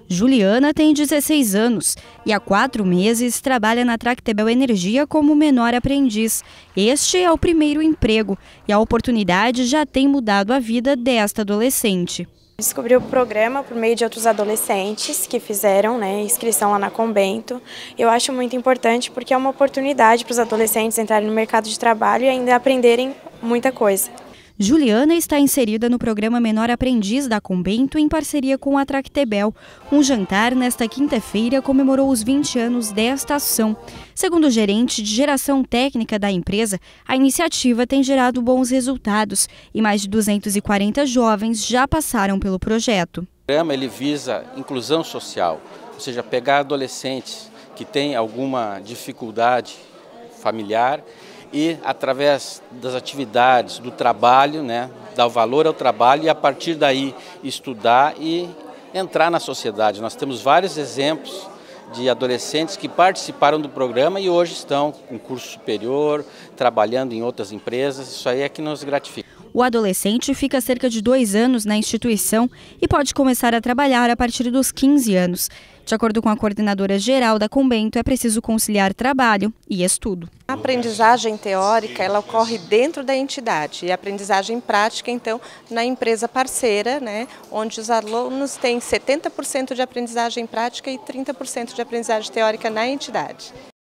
Juliana tem 16 anos e há 4 meses trabalha na Tractebel Energia como menor aprendiz. Este é o primeiro emprego e a oportunidade já tem mudado a vida desta adolescente. Descobri o programa por meio de outros adolescentes que fizeram inscrição lá na Combento. Eu acho muito importante porque é uma oportunidade para os adolescentes entrarem no mercado de trabalho e ainda aprenderem muita coisa. Juliana está inserida no programa Menor Aprendiz da Combento em parceria com a Tractebel. Um jantar nesta quinta-feira comemorou os 20 anos desta ação. Segundo o gerente de geração técnica da empresa, a iniciativa tem gerado bons resultados e mais de 240 jovens já passaram pelo projeto. O programa ele visa inclusão social, ou seja, pegar adolescentes que têm alguma dificuldade familiar e, através das atividades, do trabalho, dar valor ao trabalho e, a partir daí, estudar e entrar na sociedade. Nós temos vários exemplos de adolescentes que participaram do programa e hoje estão com curso superior, trabalhando em outras empresas. Isso aí é que nos gratifica. O adolescente fica cerca de 2 anos na instituição e pode começar a trabalhar a partir dos 15 anos. De acordo com a coordenadora geral da Combento, é preciso conciliar trabalho e estudo. A aprendizagem teórica ela ocorre dentro da entidade e a aprendizagem prática, então, na empresa parceira, onde os alunos têm 70% de aprendizagem prática e 30% de aprendizagem teórica na entidade.